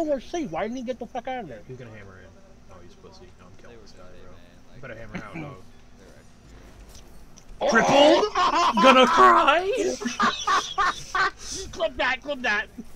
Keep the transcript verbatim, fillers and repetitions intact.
there safe. Why didn't he get the fuck out of there? He's gonna hammer in. Oh, he's pussy. No, I'm killing this guy, say, bro. man, like, Better hammer out, dog. Oh! Crippled? Gonna cry? Clip that, clip that.